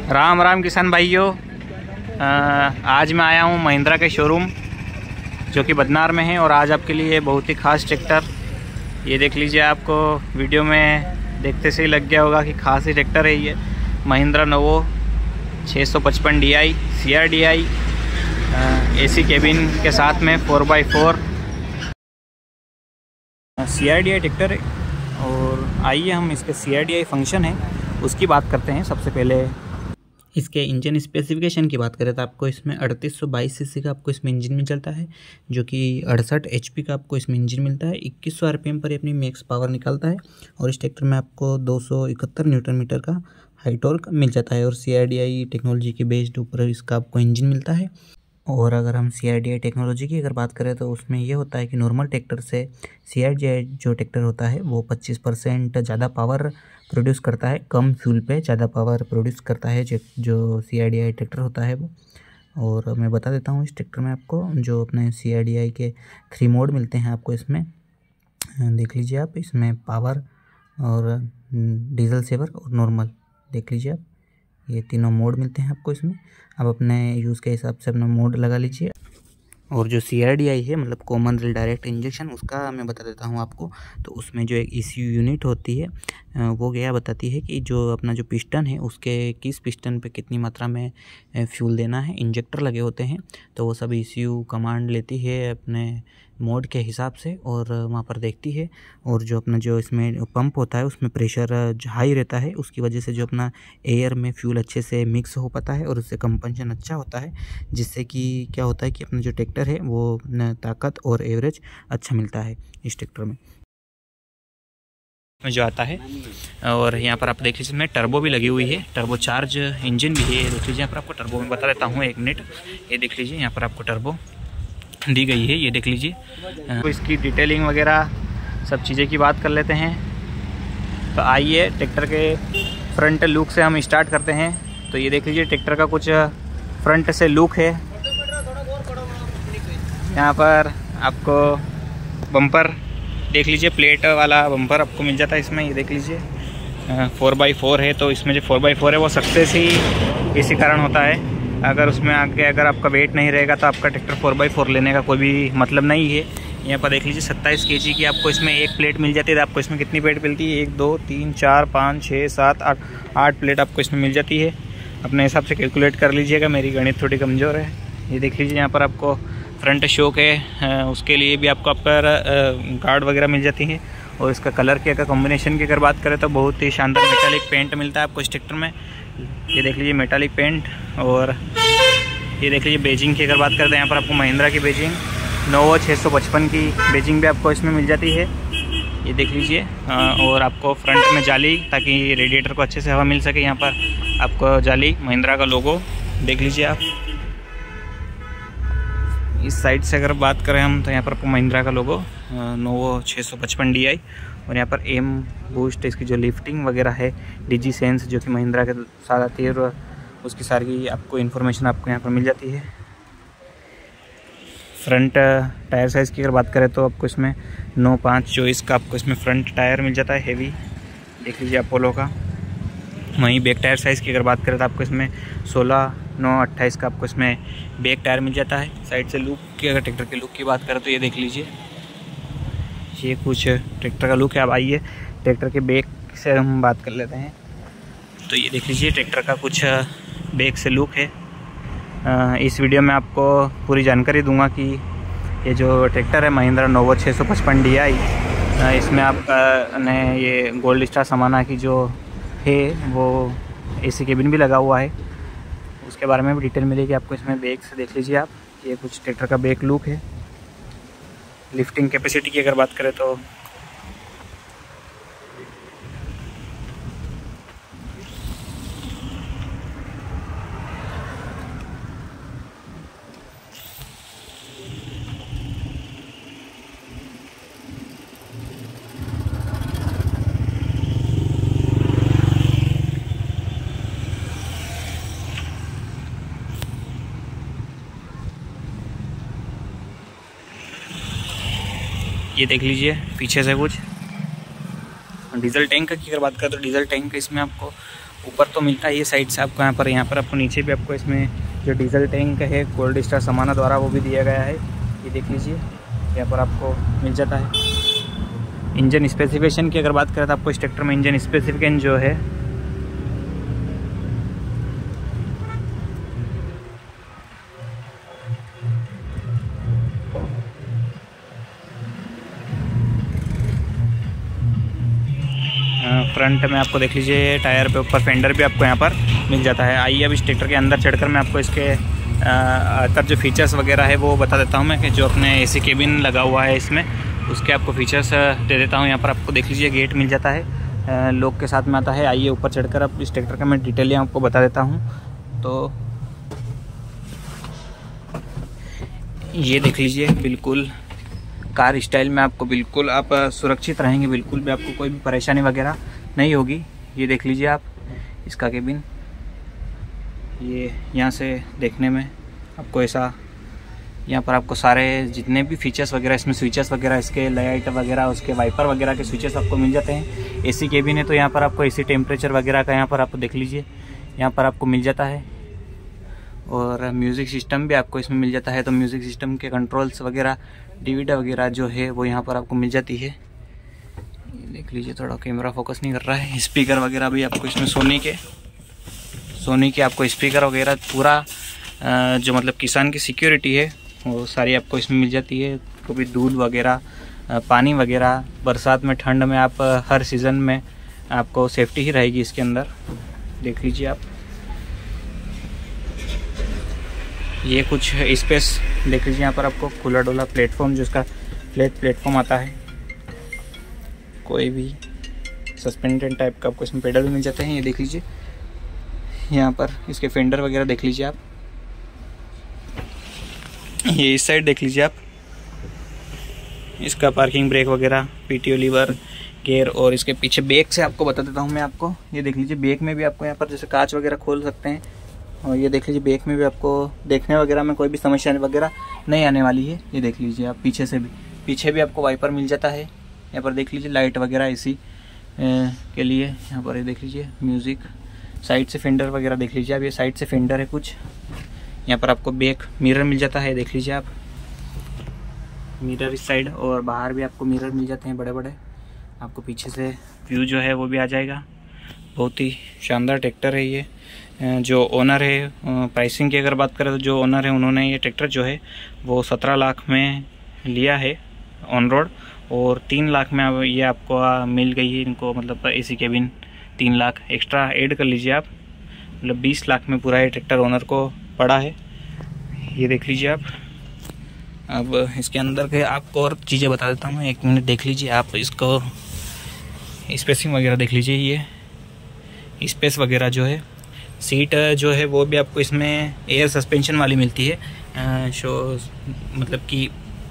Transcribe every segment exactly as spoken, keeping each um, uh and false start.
राम राम किसान भाइयों, आज मैं आया हूँ महिंद्रा के शोरूम जो कि बदनार में है। और आज आपके लिए बहुत ही खास ट्रैक्टर, ये देख लीजिए। आपको वीडियो में देखते से ही लग गया होगा कि खास ही ट्रैक्टर है ये। महिंद्रा नोवो छः सौ पचपन D I C R D I AC cabin के साथ में four by four C R D I tractor है। और आइए हम इसके C R D I function है उसकी बात करते हैं। सबसे पहले इसके इंजन स्पेसिफिकेशन की बात करें तो आपको इसमें अड़तीस सौ बाईस सीसी का आपको इसमें इंजन मिल जाता है, जो कि अड़सठ एचपी का आपको इसमें इंजन मिलता है। इक्कीस सौ आरपीएम पर अपनी मैक्स पावर निकालता है। और इस ट्रैक्टर में आपको दो सौ इकहत्तर न्यूटन मीटर का हाई टॉर्क मिल जाता है। और C R D I technology के बेस्ड ऊपर इसका आपको इंजन मिलता है। और अगर हम C R D I technology की अगर बात करें तो उसमें ये होता है कि नॉर्मल ट्रैक्टर से सी आर डी आई जो ट्रैक्टर होता है वो पच्चीस परसेंट ज़्यादा पावर प्रोड्यूस करता है, कम फ्यूल पे ज़्यादा पावर प्रोड्यूस करता है जो C R D I tractor होता है वो। और मैं बता देता हूँ इस ट्रैक्टर में आपको जो अपने सी आर डी आई के थ्री मोड मिलते हैं आपको इसमें, देख लीजिए आप। इसमें पावर और डीजल सेवर और नॉर्मल देख लीजिए आप, ये तीनों मोड मिलते हैं आपको इसमें। आप अपने यूज़ के हिसाब से अपना मोड लगा लीजिए। और जो सी आर डी आई है मतलब कॉमन रेल डायरेक्ट इंजेक्शन, उसका मैं बता देता हूँ आपको। तो उसमें जो एक ई सी यू यूनिट होती है वो क्या बताती है कि जो अपना जो पिस्टन है उसके किस पिस्टन पे कितनी मात्रा में फ्यूल देना है। इंजेक्टर लगे होते हैं तो वो सब ई सी यू कमांड लेती है अपने मोड के हिसाब से और वहाँ पर देखती है। और जो अपना जो इसमें पंप होता है उसमें प्रेशर हाई रहता है, उसकी वजह से जो अपना एयर में फ्यूल अच्छे से मिक्स हो पाता है और उससे कंपनशन अच्छा होता है, जिससे कि क्या होता है कि अपना जो ट्रैक्टर है वो ताकत और एवरेज अच्छा मिलता है इस ट्रैक्टर में जो आता है। और यहाँ पर आप देख लीजिए इसमें टर्बो भी लगी हुई है, टर्बो चार्ज इंजन भी है। देख लीजिए यहाँ पर आपको टर्बो में बता देता हूँ एक मिनट। ये देख लीजिए यहाँ पर आपको टर्बो दी गई है, ये देख लीजिए। तो इसकी डिटेलिंग वगैरह सब चीज़ें की बात कर लेते हैं। तो आइए ट्रैक्टर के फ्रंट लुक से हम स्टार्ट करते हैं। तो ये देख लीजिए ट्रैक्टर का कुछ फ्रंट से लुक है। यहाँ पर आपको बम्पर देख लीजिए, प्लेट वाला बम्पर आपको मिल जाता है इसमें। ये देख लीजिए फोर बाई फोर है, तो इसमें जो फोर बाई फोर है वो सक्सेस ही इसी कारण होता है। अगर उसमें आगे अगर आपका वेट नहीं रहेगा तो आपका ट्रैक्टर फोर बाई फोर लेने का कोई भी मतलब नहीं है। यहाँ पर देख लीजिए सत्ताईस के जी की आपको इसमें एक प्लेट मिल जाती है। आपको इसमें कितनी प्लेट मिलती है? एक दो तीन चार पाँच छः सात आठ आठ प्लेट आपको इसमें मिल जाती है। अपने हिसाब से कैलकुलेट कर लीजिएगा, मेरी गणित थोड़ी कमज़ोर है। ये देख लीजिए यहाँ पर आपको फ्रंट शॉक है, उसके लिए भी आपको आपका गार्ड वगैरह मिल जाती है। और इसका कलर की अगर कॉम्बिनेशन की अगर बात करें तो बहुत ही शानदार मेटालिक पेंट मिलता है आपको इस ट्रैक्टर में। ये देख लीजिए मेटालिक पेंट। और ये देख लीजिए बेजिंग की अगर बात करते हैं, यहाँ पर आपको महिंद्रा की बेजिंग नोवो छः सौ पचपन की बेजिंग भी आपको इसमें मिल जाती है। ये देख लीजिए। और आपको फ्रंट में जाली, ताकि रेडिएटर को अच्छे से हवा मिल सके, यहाँ पर आपको जाली महिंद्रा का लोगो देख लीजिए आप। इस साइड से अगर बात करें हम तो यहाँ पर आपको महिंद्रा का लोगो नोवो छः सौ पचपन डी आई। और यहाँ पर एम बूस्ट, इसकी जो लिफ्टिंग वगैरह है, डिजी सेंस जो कि महिंद्रा के साथ आती है, और उसकी सारी आपको इन्फॉर्मेशन आपको यहाँ पर मिल जाती है। फ्रंट टायर साइज़ की अगर बात करें तो आपको इसमें नौ पाँच चौबीस का आपको इसमें फ्रंट टायर मिल जाता है हेवी, देख लीजिए अपोलो का। वहीं बैक टायर साइज़ की अगर बात करें तो आपको इसमें सोलह नौ अट्ठाईस का आपको इसमें बैक टायर मिल जाता है। साइड से लुक की अगर ट्रैक्टर के लुक की बात करें तो ये देख लीजिए, ये कुछ ट्रैक्टर का लुक है। अब आइए ट्रैक्टर के बैक से हम बात कर लेते हैं। तो ये देख लीजिए ट्रैक्टर का कुछ बैक से लुक है। इस वीडियो में आपको पूरी जानकारी दूंगा कि ये जो ट्रैक्टर है महिंद्रा नोवो छः सौ पचपन डी आई, इसमें आप ने ये गोल्ड स्टार समाना की जो है वो एसी केबिन भी लगा हुआ है, उसके बारे में भी डिटेल मिलेगी आपको इसमें। बैक से देख लीजिए आप, ये कुछ ट्रैक्टर का बैक लुक है। लिफ्टिंग कैपेसिटी की अगर बात करें तो ये देख लीजिए पीछे से कुछ डीजल टैंक की अगर बात करें तो डीजल टैंक इसमें आपको ऊपर तो मिलता है ये साइड से आपको यहाँ पर यहाँ पर आपको नीचे भी आपको इसमें जो डीजल टैंक है गोल्ड स्टार समाना द्वारा वो भी दिया गया है। ये देख लीजिए यहाँ पर आपको मिल जाता है। इंजन स्पेसिफिकेशन की अगर बात करें तो आपको इस ट्रैक्टर में इंजन स्पेसिफिकेशन जो है फ्रंट में आपको देख लीजिए टायर पे ऊपर फेंडर भी आपको यहाँ पर मिल जाता है। आइए अब इस ट्रैक्टर के अंदर चढ़कर मैं आपको इसके अंदर जो फीचर्स वगैरह है वो बता देता हूँ मैं, कि जो अपने एसी केबिन लगा हुआ है इसमें उसके आपको फीचर्स दे देता हूँ। यहाँ पर आपको देख लीजिए गेट मिल जाता है, लॉक के साथ में आता है। आइए ऊपर चढ़कर अब इस ट्रैक्टर का मैं डिटेल आपको बता देता हूँ। तो ये देख लीजिए बिल्कुल कार स्टाइल में आपको बिल्कुल आप सुरक्षित रहेंगे, बिल्कुल भी आपको कोई भी परेशानी वगैरह नहीं होगी। ये देख लीजिए आप इसका केबिन, ये यहाँ से देखने में आपको ऐसा, यहाँ पर आपको सारे जितने भी फीचर्स वगैरह इसमें स्विचेस वगैरह इसके लाइट वगैरह उसके वाइपर वगैरह के स्विचेस आपको मिल जाते हैं। एसी केबिन है तो यहाँ पर आपको एसी टेम्परेचर वगैरह का यहाँ पर आपको देख लीजिए यहाँ पर आपको मिल जाता है। और म्यूज़िक सिस्टम भी आपको इसमें मिल जाता है, तो म्यूज़िक सिस्टम के कंट्रोल्स वगैरह डीवीडी वगैरह जो है वो यहाँ पर आपको मिल जाती है। देख लीजिए थोड़ा कैमरा फोकस नहीं कर रहा है। स्पीकर वगैरह भी आपको इसमें सोनी के सोनी के आपको स्पीकर वगैरह पूरा जो मतलब किसान की सिक्योरिटी है वो सारी आपको इसमें मिल जाती है। कभी दूध वगैरह पानी वगैरह बरसात में ठंड में आप हर सीज़न में आपको सेफ्टी ही रहेगी इसके अंदर। देख लीजिए आप ये कुछ स्पेस देख लीजिए यहाँ पर आपको खुला डोला प्लेटफॉर्म जो इसका फ्लैट प्लेटफॉर्म आता है, कोई भी सस्पेंडेड टाइप का आपको इसमें पेडल भी मिल जाते हैं। ये देख लीजिए यहाँ पर इसके फेंडर वगैरह देख लीजिए आप, ये इस साइड देख लीजिए आप इसका पार्किंग ब्रेक वगैरह पीटीओ लीवर गेयर। और इसके पीछे बैक से आपको बता देता हूँ मैं आपको, ये देख लीजिए बैक में भी आपको यहाँ पर जैसे कांच वगैरह खोल सकते हैं। और ये देख लीजिए बैक में भी आपको देखने वगैरह में कोई भी समस्या वगैरह नहीं आने वाली है। ये देख लीजिए आप पीछे से भी पीछे भी आपको वाइपर मिल जाता है। यहाँ पर देख लीजिए लाइट वगैरह एसी के लिए यहाँ पर ये देख लीजिए म्यूज़िक। साइड से फेंडर वगैरह देख लीजिए आप, ये साइड से फेंडर है कुछ। यहाँ पर आपको बैक मिरर मिल जाता है, देख लीजिए आप मिरर इस साइड, और बाहर भी आपको मिरर मिल जाते हैं बड़े बड़े। आपको पीछे से व्यू जो है वो भी आ जाएगा। बहुत ही शानदार ट्रैक्टर है ये। जो ओनर है, प्राइसिंग की अगर बात करें तो जो ओनर है उन्होंने ये ट्रैक्टर जो है वो सत्रह लाख में लिया है ऑन रोड, और तीन लाख में अब ये आपको मिल गई है इनको, मतलब एसी केबिन तीन लाख एक्स्ट्रा ऐड कर लीजिए आप, मतलब बीस लाख में पूरा ये ट्रैक्टर ओनर को पड़ा है। ये देख लीजिए आप। अब इसके अंदर के आपको और चीज़ें बता देता हूँ, एक मिनट देख लीजिए आप। इसको स्पेसिंग वगैरह देख लीजिए, ये स्पेस वगैरह जो है, सीट जो है वो भी आपको इसमें एयर सस्पेंशन वाली मिलती है। शो मतलब कि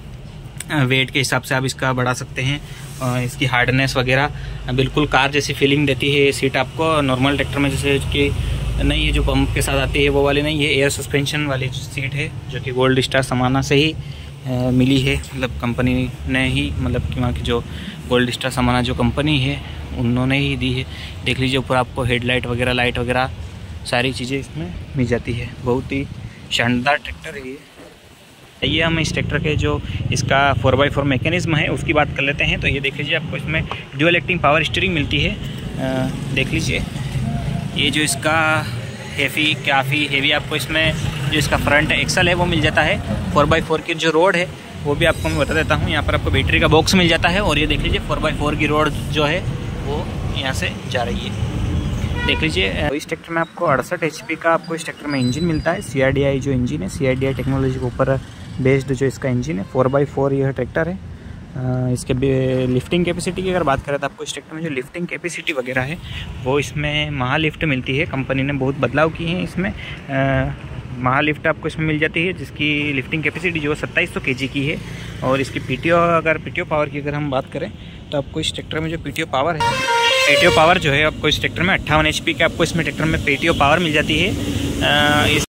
वेट के हिसाब से आप इसका बढ़ा सकते हैं। इसकी हार्डनेस वगैरह बिल्कुल कार जैसी फीलिंग देती है ये सीट आपको। नॉर्मल ट्रैक्टर में जैसे कि नहीं है जो पंप के साथ आती है वो वाली नहीं, ये एयर सस्पेंशन वाली सीट है जो कि गोल्ड स्टार समाना से ही आ, मिली है। मतलब कंपनी ने ही, मतलब कि वहाँ की जो गोल्ड स्टार समाना जो कंपनी है उन्होंने ही दी है। देख लीजिए ऊपर आपको हेडलाइट वगैरह लाइट वगैरह सारी चीज़ें इसमें मिल जाती है। बहुत ही शानदार ट्रैक्टर है ये। ये हम इस ट्रैक्टर के जो इसका फोर बाई फोर मैकेनिज्म है उसकी बात कर लेते हैं। तो ये देख लीजिए आपको इसमें ड्यूअल एक्टिंग पावर स्टीयरिंग मिलती है। आ, देख लीजिए ये जो इसका हेवी काफ़ी हेवी आपको इसमें जो इसका फ्रंट एक्सल है वो मिल जाता है। फोर बाई फोर की जो रोड है वो भी आपको मैं बता देता हूँ। यहाँ पर आपको बैटरी का बॉक्स मिल जाता है, और ये देख लीजिए फोर बाई फोर की रोड जो है वो यहाँ से जा रही है। देख लीजिए इस ट्रैक्टर में आपको अड़सठ एच पी का आपको इस ट्रैक्टर में इंजन मिलता है। सी आर डी आई जो इंजन है, C R D I technology के ऊपर बेस्ड जो इसका इंजन है। फोर बाई फोर यह ट्रैक्टर है। आ, इसके लिफ्टिंग कैपेसिटी की अगर बात करें तो आपको इस ट्रैक्टर में जो लिफ्टिंग कैपेसिटी वगैरह है वो इसमें महालिफ्ट मिलती है। कंपनी ने बहुत बदलाव किए हैं इसमें। महालिफ्ट आपको इसमें मिल जाती है जिसकी लिफ्टिंग कैपेसिटी जो सत्ताईस सौ के जी की है। और इसकी पीटीओ अगर पीटीओ पावर की अगर हम बात करें तो आपको इस ट्रैक्टर में जो पीटीओ पावर है, पीटीओ पावर जो है आपको इस ट्रैक्टर में अट्ठावन एच पी के आपको इसमें ट्रैक्टर में पीटीओ पावर मिल जाती है। इस